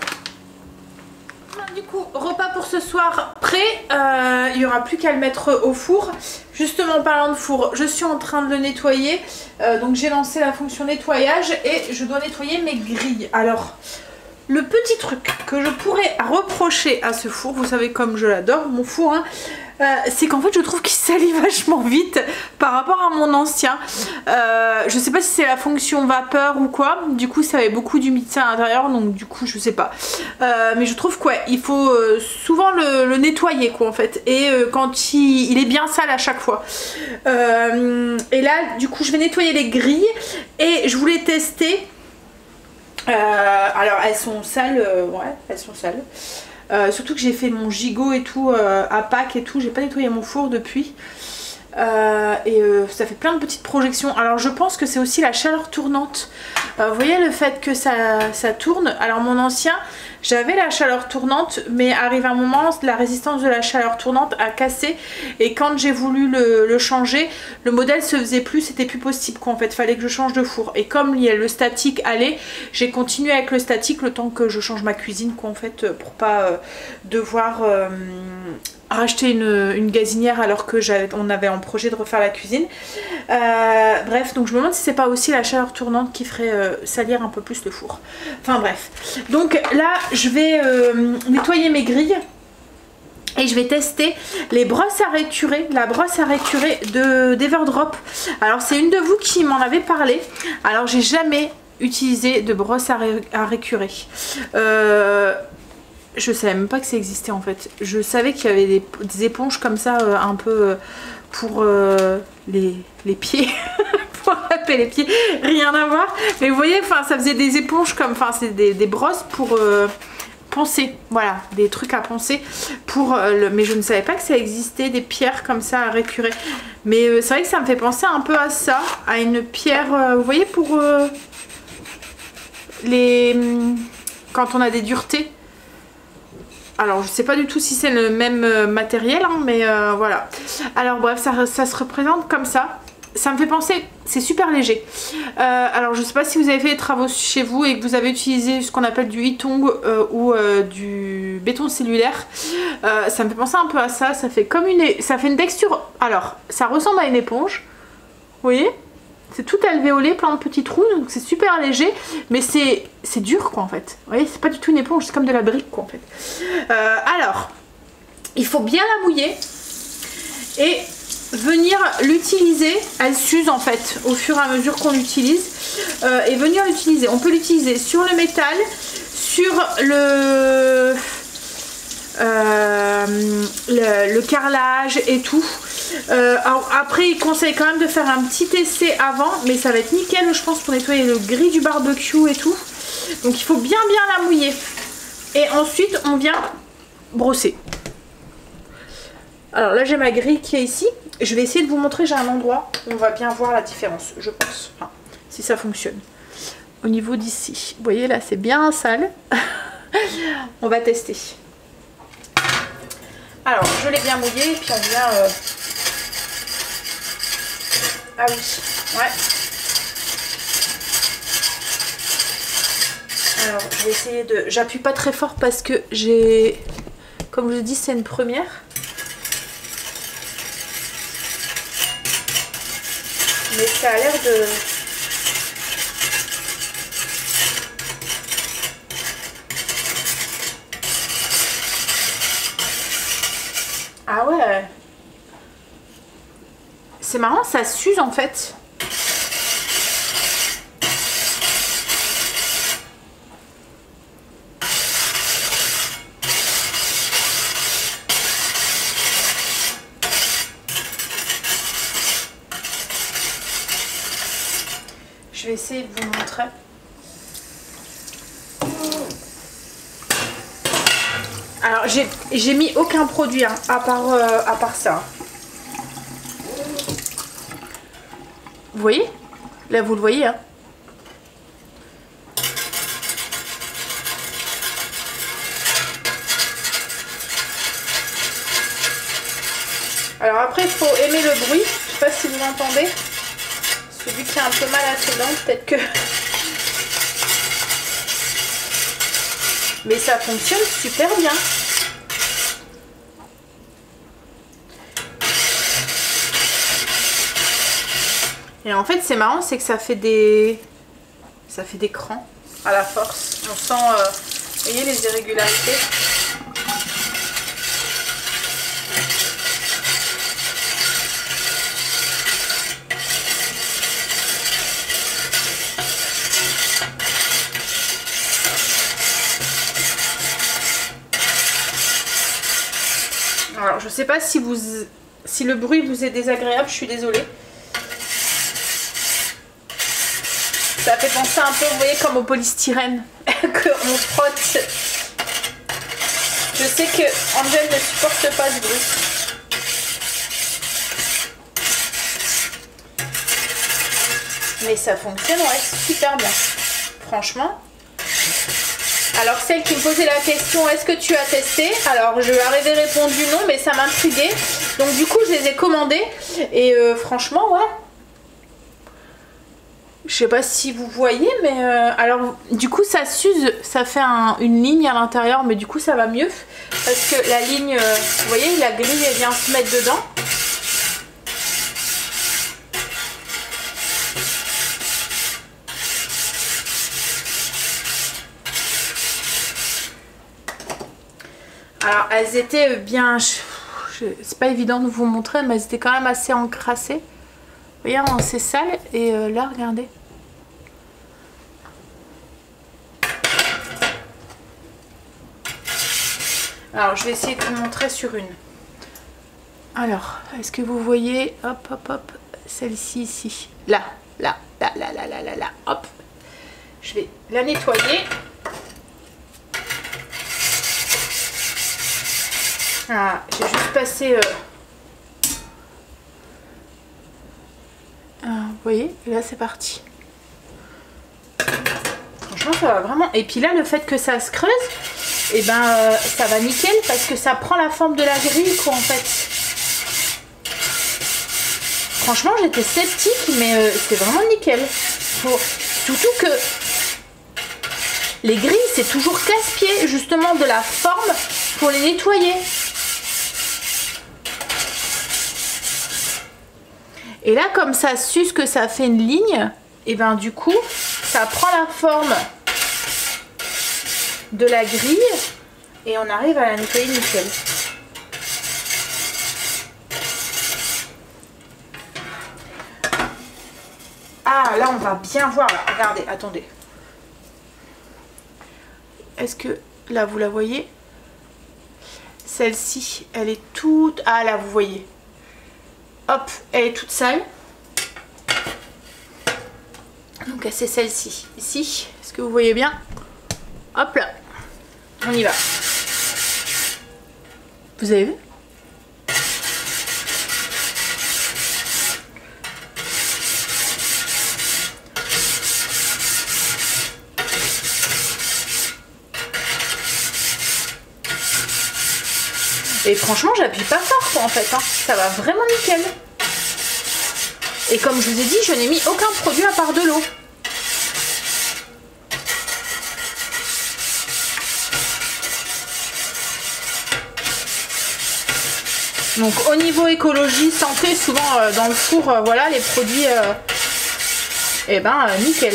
Du coup, repas pour ce soir prêt, euh, il n'y aura plus qu'à le mettre au four. Justement, en parlant de four, je suis en train de le nettoyer. Euh, donc j'ai lancé la fonction nettoyage et je dois nettoyer mes grilles. Alors, le petit truc que je pourrais reprocher à ce four, vous savez comme je l'adore, mon four, hein, euh, c'est qu'en fait je trouve qu'il salit vachement vite par rapport à mon ancien. Euh, je sais pas si c'est la fonction vapeur ou quoi, du coup ça avait beaucoup d'humidité à l'intérieur, donc du coup je sais pas. Euh, mais je trouve qu'il ouais, faut euh, souvent le, le nettoyer quoi en fait, et euh, quand il, il est bien sale à chaque fois. Euh, et là du coup je vais nettoyer les grilles et je voulais tester. Euh, alors elles sont sales, euh, ouais elles sont sales. Euh, surtout que j'ai fait mon gigot et tout euh, à Pâques et tout, j'ai pas nettoyé mon four depuis. Euh, et euh, ça fait plein de petites projections. Alors je pense que c'est aussi la chaleur tournante. Euh, vous voyez le fait que ça, ça tourne. Alors mon ancien, j'avais la chaleur tournante, mais arrive un moment, la résistance de la chaleur tournante a cassé. Et quand j'ai voulu le, le changer, le modèle se faisait plus, c'était plus possible quoi. En fait, fallait que je change de four. Et comme il y a le statique allait, j'ai continué avec le statique le temps que je change ma cuisine quoi en fait, pour pas euh, devoir euh, racheter une, une gazinière alors que on avait en projet de refaire la cuisine. Euh, bref, donc je me demande si c'est pas aussi la chaleur tournante qui ferait euh, salir un peu plus le four. Enfin bref. Donc là, je vais euh, nettoyer mes grilles. Et je vais tester les brosses à récurer, la brosse à récurer de d'Everdrop. Alors c'est une de vous qui m'en avait parlé. Alors j'ai jamais utilisé de brosse à, ré, à récurer. Euh, je savais même pas que ça existait en fait. Je savais qu'il y avait des, des éponges comme ça euh, un peu euh, pour euh, les, les pieds. Pour la taper les pieds, rien à voir. Mais vous voyez, enfin, ça faisait des éponges comme, enfin, c'est des, des brosses pour euh, poncer. Voilà, des trucs à poncer pour euh, le. Mais je ne savais pas que ça existait des pierres comme ça à récurer. Mais euh, c'est vrai que ça me fait penser un peu à ça, à une pierre. Euh, vous voyez, pour euh, les quand on a des duretés. Alors je sais pas du tout si c'est le même euh, matériel, hein, mais euh, voilà. Alors bref, ça, ça se représente comme ça. Ça me fait penser, c'est super léger. Euh, alors je sais pas si vous avez fait des travaux chez vous et que vous avez utilisé ce qu'on appelle du Ytong euh, ou euh, du béton cellulaire. Euh, ça me fait penser un peu à ça. Ça fait comme une, ça fait une texture. Alors ça ressemble à une éponge. Vous voyez? C'est tout alvéolé, plein de petits trous, donc c'est super léger, mais c'est c'est dur quoi en fait. Vous voyez, c'est pas du tout une éponge, c'est comme de la brique quoi en fait. Euh, alors, il faut bien la mouiller et venir l'utiliser. Elle s'use en fait au fur et à mesure qu'on l'utilise. Euh, et venir l'utiliser. On peut l'utiliser sur le métal, sur le... Euh, le, le carrelage et tout. Euh, alors après il conseille quand même de faire un petit essai avant, mais ça va être nickel je pense pour nettoyer le gris du barbecue et tout. Donc il faut bien bien la mouiller et ensuite on vient brosser. Alors là j'ai ma grille qui est ici. Je vais essayer de vous montrer, j'ai un endroit où on va bien voir la différence, je pense, enfin, si ça fonctionne. Au niveau d'ici, vous voyez là c'est bien sale. On va tester. Alors, je l'ai bien mouillé et puis on vient... Euh... Ah oui, ouais. Alors, je vais essayer de... J'appuie pas très fort parce que j'ai... Comme je dis, c'est une première. Mais ça a l'air de... Ah ouais. C'est marrant, ça s'use en fait. Je vais essayer de vous montrer. Alors j'ai mis aucun produit hein, à, part, euh, à part ça. Vous voyez? Là vous le voyez hein. Alors après il faut aimer le bruit. Je sais pas si vous entendez. Celui qui a un peu mal à ses dents peut-être que... Mais ça fonctionne super bien. Et en fait c'est marrant, c'est que ça fait des ça fait des crans à la force. On sent, euh, vous voyez les irrégularités. Alors je sais pas si vous si le bruit vous est désagréable, je suis désolée. Ça fait penser un peu, vous voyez, comme au polystyrène qu'on frotte. Je sais que Angel ne supporte pas ce bruit. Mais ça fonctionne, ouais, super bien. Franchement. Alors celle qui me posait la question, est-ce que tu as testé? Alors je lui avais répondu non, mais ça m'intriguait. Donc du coup je les ai commandés. Et euh, franchement, ouais. Je sais pas si vous voyez, mais euh, alors du coup ça s'use, ça fait un, une ligne à l'intérieur, mais du coup ça va mieux parce que la ligne, euh, vous voyez, la grille elle vient se mettre dedans. Alors elles étaient bien, c'est pas évident de vous montrer, mais elles étaient quand même assez encrassées. Vous voyez, c'est sale et euh, là regardez. Alors je vais essayer de vous montrer sur une. Alors, est-ce que vous voyez, hop hop hop, celle-ci ici. Là, là, là, là, là, là, là, là. Hop. Je vais la nettoyer. Ah, j'ai juste passé... Euh... Ah, vous voyez, et là c'est parti. Franchement, ça va vraiment... Et puis là, le fait que ça se creuse, et eh ben, euh, ça va nickel parce que ça prend la forme de la grille, quoi, en fait. Franchement, j'étais sceptique, mais euh, c'est vraiment nickel. Pour... Surtout que les grilles, c'est toujours casse-pied, justement, de la forme pour les nettoyer. Et là, comme ça suce que ça fait une ligne, et ben du coup, ça prend la forme de la grille et on arrive à la nettoyer nickel. Ah, là, on va bien voir. Là. Regardez, attendez. Est-ce que, là, vous la voyez? Celle-ci, elle est toute... Ah, là, vous voyez. Hop, elle est toute sale. Donc, c'est celle-ci. Ici, est-ce que vous voyez bien? Hop là. On y va. Vous avez vu? Et franchement, j'appuie pas fort quoi, en fait, hein. Ça va vraiment nickel. Et comme je vous ai dit, je n'ai mis aucun produit à part de l'eau. Donc au niveau écologie, santé, souvent euh, dans le four, euh, voilà, les produits, euh, et ben euh, nickel.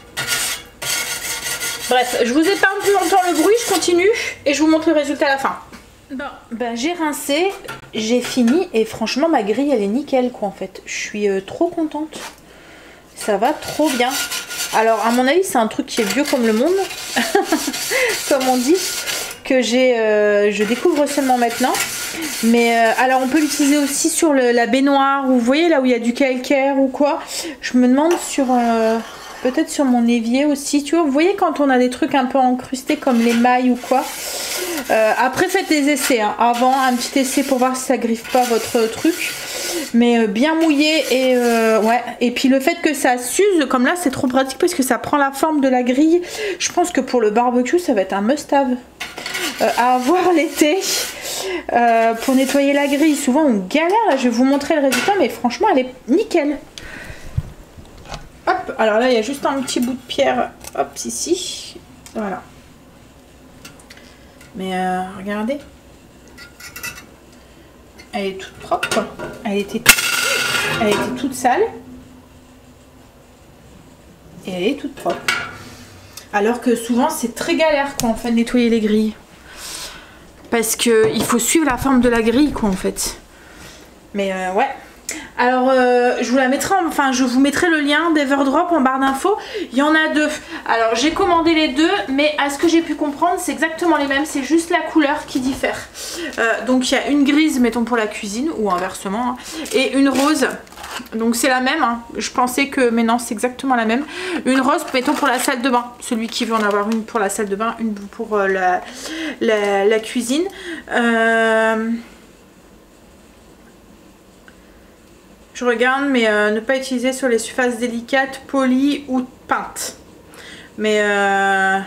Bref, je vous épargne plus longtemps le bruit, je continue et je vous montre le résultat à la fin. Bon, ben j'ai rincé, j'ai fini et franchement ma grille elle est nickel quoi en fait. Je suis euh, trop contente. Ça va trop bien. Alors à mon avis c'est un truc qui est vieux comme le monde, comme on dit, que j'ai, euh, je découvre seulement maintenant. Mais euh, alors on peut l'utiliser aussi sur le, la baignoire, ou vous voyez là où il y a du calcaire ou quoi. Je me demande sur... Euh, peut-être sur mon évier aussi, tu vois. Vous voyez quand on a des trucs un peu incrustés comme les mailles ou quoi. Euh, après faites des essais, hein. Avant un petit essai pour voir si ça griffe pas votre truc. Mais euh, bien mouillé et euh, ouais. Et puis le fait que ça s'use, comme là c'est trop pratique parce que ça prend la forme de la grille. Je pense que pour le barbecue ça va être un must-have euh, à avoir l'été. Euh, pour nettoyer la grille, souvent on galère. Là, je vais vous montrer le résultat, mais franchement elle est nickel. Hop, alors là il y a juste un petit bout de pierre, hop ici, voilà. Mais euh, regardez, elle est toute propre quoi. Elle était, elle était toute sale et elle est toute propre. Alors que souvent c'est très galère quoi en fait de nettoyer les grilles. Parce que il faut suivre la forme de la grille quoi en fait. Mais euh, ouais. Alors euh, je vous la mettrai, en, enfin je vous mettrai le lien d'Everdrop en barre d'infos. Il y en a deux. Alors j'ai commandé les deux, mais à ce que j'ai pu comprendre c'est exactement les mêmes, c'est juste la couleur qui diffère. Euh, donc il y a une grise mettons pour la cuisine ou inversement hein, et une rose. Donc c'est la même, hein. Je pensais que, mais non c'est exactement la même. Une rose mettons pour la salle de bain, celui qui veut en avoir une pour la salle de bain, une pour euh, la, la, la cuisine. Euh... Je regarde, mais euh, ne pas utiliser sur les surfaces délicates, polies ou peintes. Mais euh,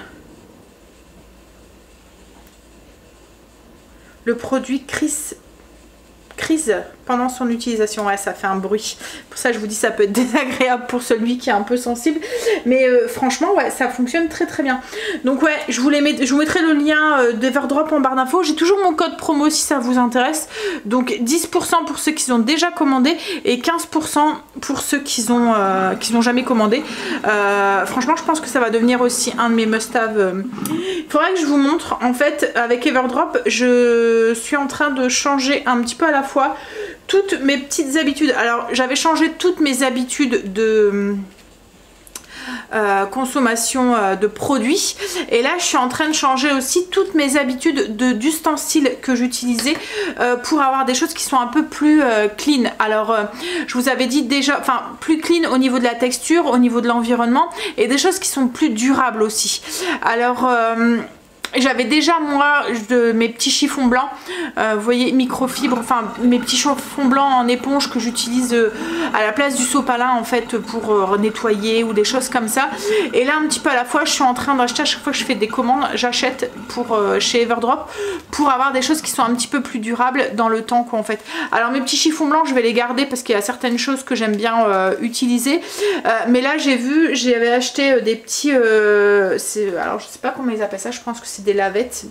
le produit crise, crise pendant son utilisation. Ouais, ça fait un bruit. Pour ça, je vous dis, ça peut être désagréable pour celui qui est un peu sensible. Mais euh, franchement, ouais, ça fonctionne très très bien. Donc ouais, je vous, les met, je vous mettrai le lien euh, d'Everdrop en barre d'infos. J'ai toujours mon code promo si ça vous intéresse. Donc dix pour cent pour ceux qui ont déjà commandé et quinze pour cent pour ceux qui n'ont euh, qui n'ont jamais commandé. Euh, franchement, je pense que ça va devenir aussi un de mes must-have. Il faudrait que je vous montre. En fait, avec Everdrop, je suis en train de changer un petit peu à la fois toutes mes petites habitudes. Alors j'avais changé toutes mes habitudes de euh, consommation euh, de produits. Et là je suis en train de changer aussi toutes mes habitudes d'ustensiles que j'utilisais euh, pour avoir des choses qui sont un peu plus euh, clean. Alors euh, je vous avais dit déjà, enfin plus clean au niveau de la texture, au niveau de l'environnement, et des choses qui sont plus durables aussi. Alors euh, j'avais déjà moi de mes petits chiffons blancs, euh, vous voyez, microfibre, enfin mes petits chiffons blancs en éponge que j'utilise euh, à la place du sopalin en fait pour euh, nettoyer ou des choses comme ça. Et là un petit peu à la fois je suis en train d'acheter, à chaque fois que je fais des commandes j'achète pour euh, chez Everdrop pour avoir des choses qui sont un petit peu plus durables dans le temps quoi en fait. Alors mes petits chiffons blancs je vais les garder parce qu'il y a certaines choses que j'aime bien euh, utiliser, euh, mais là j'ai vu, j'avais acheté euh, des petits, euh, alors je sais pas comment ils appellent ça, je pense que c'est des lavettes.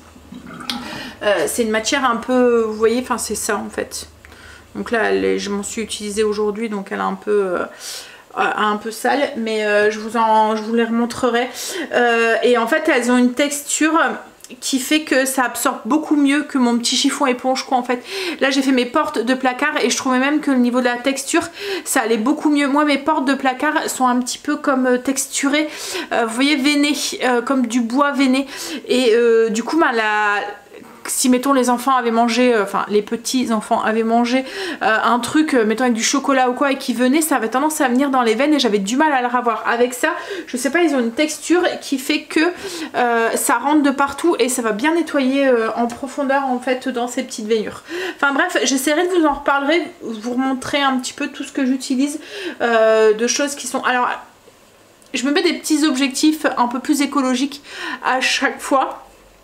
Euh, c'est une matière un peu, vous voyez, enfin c'est ça en fait. Donc là elle, je m'en suis utilisée aujourd'hui, donc elle est un peu euh, un peu sale, mais euh, je vous en je vous les remontrerai. Euh, et en fait elles ont une texture qui fait que ça absorbe beaucoup mieux que mon petit chiffon éponge quoi en fait. Là j'ai fait mes portes de placard et je trouvais même que le niveau de la texture ça allait beaucoup mieux. Moi mes portes de placard sont un petit peu comme euh, texturées, euh, vous voyez, veinées, euh, comme du bois veiné, et euh, du coup bah, la si mettons les enfants avaient mangé, euh, enfin les petits enfants avaient mangé euh, un truc, euh, mettons avec du chocolat ou quoi et qui venait, ça avait tendance à venir dans les veines et j'avais du mal à le revoir. Avec ça, je sais pas, ils ont une texture qui fait que euh, ça rentre de partout et ça va bien nettoyer euh, en profondeur en fait dans ces petites veinures. Enfin bref, j'essaierai de vous en reparler, vous remontrer un petit peu tout ce que j'utilise euh, de choses qui sont... Alors, je me mets des petits objectifs un peu plus écologiques à chaque fois.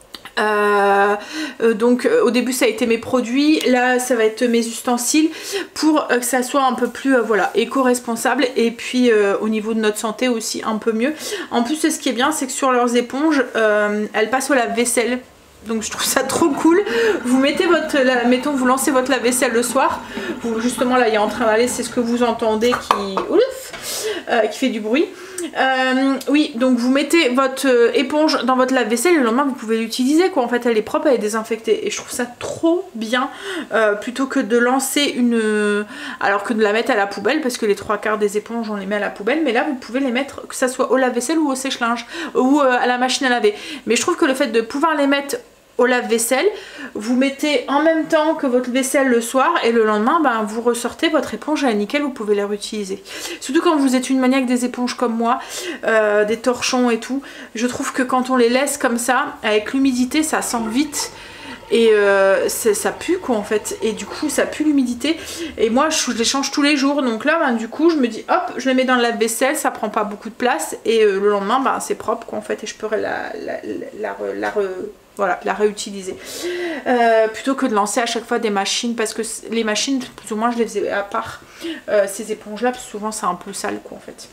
Euh, euh, donc euh, au début ça a été mes produits, là ça va être mes ustensiles pour euh, que ça soit un peu plus euh, voilà, éco-responsable et puis euh, au niveau de notre santé aussi un peu mieux. En plus ce qui est bien c'est que sur leurs éponges euh, elles passent au lave-vaisselle. Donc je trouve ça trop cool. Vous mettez votre, la, mettons vous lancez votre lave-vaisselle le soir, vous, justement là il est en train d'aller, c'est ce que vous entendez qui, ouf, euh, qui fait du bruit. Euh, oui, donc vous mettez votre euh, éponge dans votre lave-vaisselle et le lendemain vous pouvez l'utiliser quoi. En fait elle est propre, elle est désinfectée et je trouve ça trop bien euh, plutôt que de lancer une... Euh, alors que de la mettre à la poubelle, parce que les trois quarts des éponges on les met à la poubelle, mais là vous pouvez les mettre que ça soit au lave-vaisselle ou au sèche-linge ou euh, à la machine à laver. Mais je trouve que le fait de pouvoir les mettre au lave-vaisselle, vous mettez en même temps que votre vaisselle le soir et le lendemain ben, vous ressortez votre éponge, elle est nickel, vous pouvez la réutiliser. Surtout quand vous êtes une maniaque des éponges comme moi, euh, des torchons et tout, je trouve que quand on les laisse comme ça, avec l'humidité ça sent vite et euh, ça pue quoi en fait, et du coup ça pue l'humidité et moi je, je les change tous les jours, donc là ben, du coup je me dis hop je les mets dans le lave-vaisselle, ça prend pas beaucoup de place et euh, le lendemain ben, c'est propre quoi en fait et je pourrais la, la, la, la, la, la voilà, la réutiliser euh, plutôt que de lancer à chaque fois des machines, parce que les machines plus ou moins je les faisais à part euh, ces éponges là, parce que souvent c'est un peu sale quoi en fait.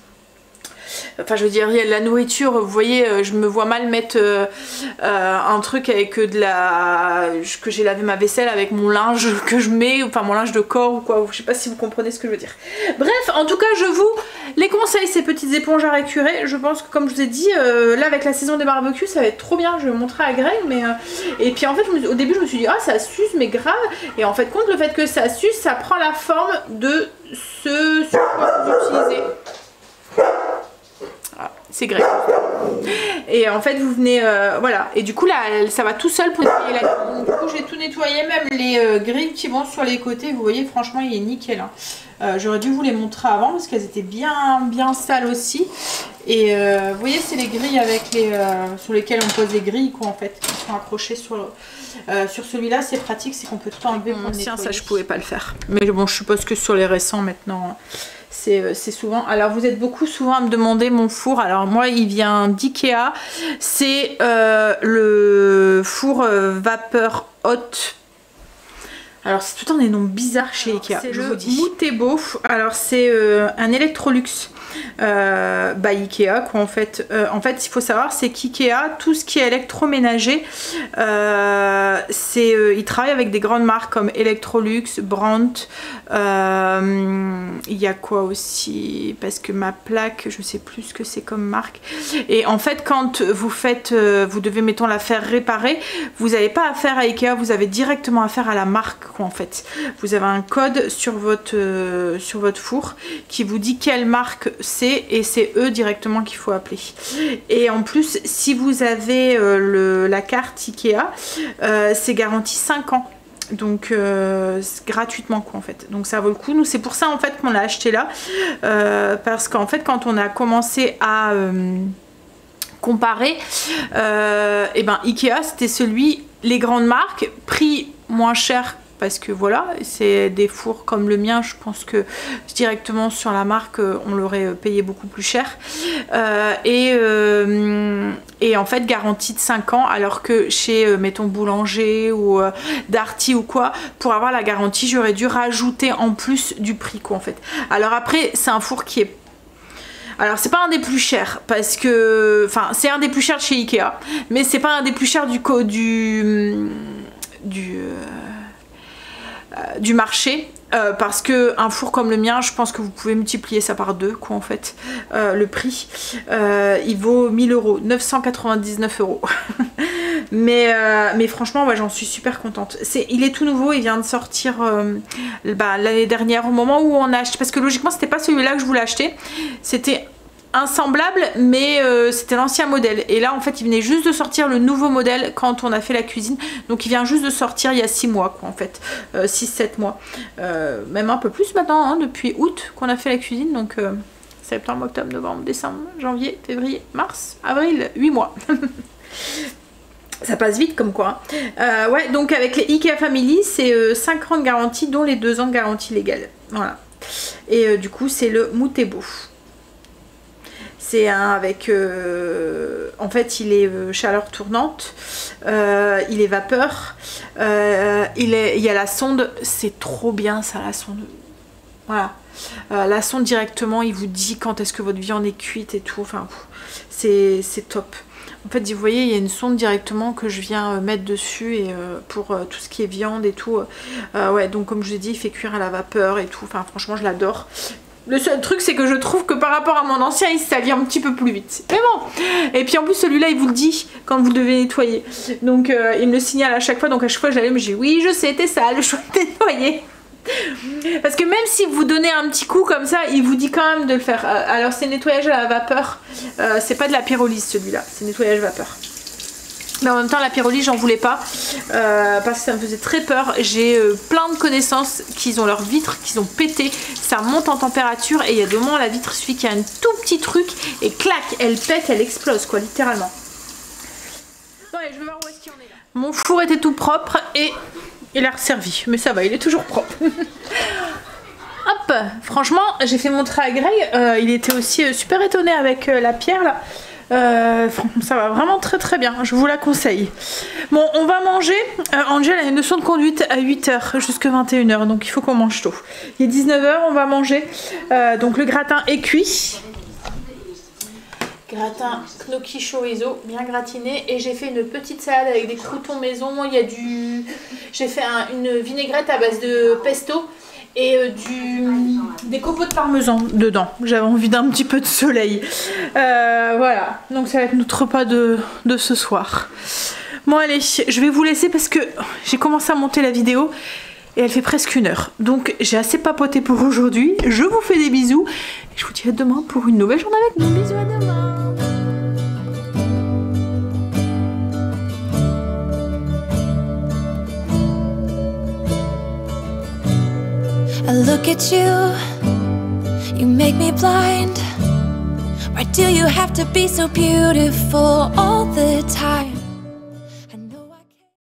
Enfin je veux dire, il y a de la nourriture, vous voyez, je me vois mal mettre euh, euh, un truc avec de la... que j'ai lavé ma vaisselle avec mon linge que je mets, enfin mon linge de corps ou quoi, je sais pas si vous comprenez ce que je veux dire. Bref, en tout cas je vous les conseille ces petites éponges à récurer. Je pense que comme je vous ai dit, euh, là avec la saison des barbecues ça va être trop bien, je vais vous montrer à Greg, mais... Euh... Et puis en fait je me... au début je me suis dit ah ça s'use mais grave, et en fait compte le fait que ça s'use, ça prend la forme de ce sur quoi vous utilisez. C'est grec. Et en fait vous venez euh, voilà, et du coup là ça va tout seul pour nettoyer la grille. Du coup j'ai tout nettoyé, même les euh, grilles qui vont sur les côtés, vous voyez franchement il est nickel hein. euh, J'aurais dû vous les montrer avant parce qu'elles étaient bien bien sales aussi. Et euh, vous voyez c'est les grilles avec les euh, sur lesquelles on pose les grilles quoi en fait, qui sont accrochées sur, euh, sur celui-là. C'est pratique, c'est qu'on peut tout enlever pour nettoyer. Ça je pouvais pas le faire, mais bon je suppose que sur les récents maintenant c'est souvent. Alors vous êtes beaucoup souvent à me demander mon four. Alors moi il vient d'Ikea, c'est euh, le four euh, vapeur haute. Alors c'est tout le temps des noms bizarres chez Ikea. C'est le Mutebo. Alors c'est euh, un Electrolux euh, by Ikea quoi en fait. Euh, en fait il faut savoir c'est qu'Ikea, tout ce qui est électroménager, euh, c'est euh, ils travaillent avec des grandes marques comme Electrolux, Brandt. Euh, il y a quoi aussi, parce que ma plaque je sais plus ce que c'est comme marque. Et en fait quand vous faites euh, vous devez mettons la faire réparer, vous n'avez pas affaire à Ikea, vous avez directement affaire à la marque quoi en fait. Vous avez un code sur votre euh, sur votre four qui vous dit quelle marque C et c'est eux directement qu'il faut appeler. Et en plus, si vous avez euh, le, la carte Ikea, euh, c'est garanti cinq ans. Donc euh, gratuitement quoi en fait, donc ça vaut le coup. Nous c'est pour ça en fait qu'on l'a acheté là, euh, parce qu'en fait quand on a commencé à euh, comparer, euh, et ben Ikea c'était celui, les grandes marques, prix moins cher, parce que voilà, c'est des fours comme le mien, je pense que directement sur la marque on l'aurait payé beaucoup plus cher, euh, et, euh, et en fait garantie de cinq ans, alors que chez euh, mettons Boulanger ou euh, Darty ou quoi, pour avoir la garantie j'aurais dû rajouter en plus du prix quoi en fait. Alors après c'est un four qui est, alors c'est pas un des plus chers parce que, enfin c'est un des plus chers de chez Ikea, mais c'est pas un des plus chers du co du du euh, du marché, euh, parce que un four comme le mien, je pense que vous pouvez multiplier ça par deux quoi en fait, euh, le prix euh, il vaut mille euros, neuf cent quatre-vingt-dix-neuf euros. mais, euh, mais franchement ouais, j'en suis super contente. C'est, il est tout nouveau, il vient de sortir euh, bah, l'année dernière au moment où on a acheté, parce que logiquement c'était pas celui-là que je voulais acheter, c'était un semblable, mais euh, c'était l'ancien modèle, et là en fait il venait juste de sortir le nouveau modèle quand on a fait la cuisine, donc il vient juste de sortir il y a six mois quoi en fait, euh, six sept mois, euh, même un peu plus maintenant hein, depuis août qu'on a fait la cuisine, donc euh, septembre, octobre, novembre, décembre, janvier, février, mars, avril, huit mois. Ça passe vite comme quoi. Euh, ouais, donc avec les Ikea Family, c'est euh, cinq ans de garantie, dont les deux ans de garantie légale. Voilà. Et euh, du coup, c'est le Mutebo. C'est un avec... Euh, en fait, il est euh, chaleur tournante. Euh, il est vapeur. Euh, il, est, il y a la sonde. C'est trop bien ça, la sonde. Voilà. Euh, la sonde directement, il vous dit quand est-ce que votre viande est cuite et tout. Enfin, c'est top. En fait, vous voyez, il y a une sonde directement que je viens euh, mettre dessus, et euh, pour euh, tout ce qui est viande et tout. Euh, ouais, donc comme je l'ai dit, il fait cuire à la vapeur et tout. Enfin, franchement, je l'adore. Le seul truc, c'est que je trouve que par rapport à mon ancien, il salit un petit peu plus vite. Mais bon. Et puis en plus, celui-là, il vous le dit quand vous devez nettoyer. Donc, euh, il me le signale à chaque fois. Donc à chaque fois, j'allais me dire oui, je sais, t'es sale, je vais nettoyer. Parce que même si vous donnez un petit coup comme ça, il vous dit quand même de le faire. Alors c'est nettoyage à la vapeur, euh, c'est pas de la pyrolyse celui-là, c'est nettoyage vapeur. Mais en même temps la pyrolyse j'en voulais pas, euh, parce que ça me faisait très peur. J'ai euh, plein de connaissances qui ont leurs vitres qui ont pété, ça monte en température, et il y a des moments la vitre suffit qu'il y a un tout petit truc et clac, elle pète, elle explose quoi, littéralement. Bon allez, je vais voir où est-ce qu'il y en est là. Mon four était tout propre et il a resservi, mais ça va, il est toujours propre. Hop, franchement, j'ai fait montrer à Greg, euh, il était aussi euh, super étonné avec euh, la pierre là. Euh, ça va vraiment très très bien, je vous la conseille. Bon, on va manger. Euh, Angel a une leçon de conduite à huit heures jusqu'à vingt et une heures, donc il faut qu'on mange tôt. Il est dix-neuf heures, on va manger. Euh, donc le gratin est cuit. Gratin gnocchi chorizo bien gratiné, et j'ai fait une petite salade avec des croutons maison. Il y a du, j'ai fait un, une vinaigrette à base de pesto et euh, du des copeaux de parmesan dedans. J'avais envie d'un petit peu de soleil. Euh, voilà, donc ça va être notre repas de, de ce soir. Bon allez, je vais vous laisser parce que j'ai commencé à monter la vidéo et elle fait presque une heure. Donc j'ai assez papoté pour aujourd'hui. Je vous fais des bisous et je vous dis à demain pour une nouvelle journée avec nous. Bisous, à demain. I look at you, you make me blind. Why do you have to be so beautiful all the time?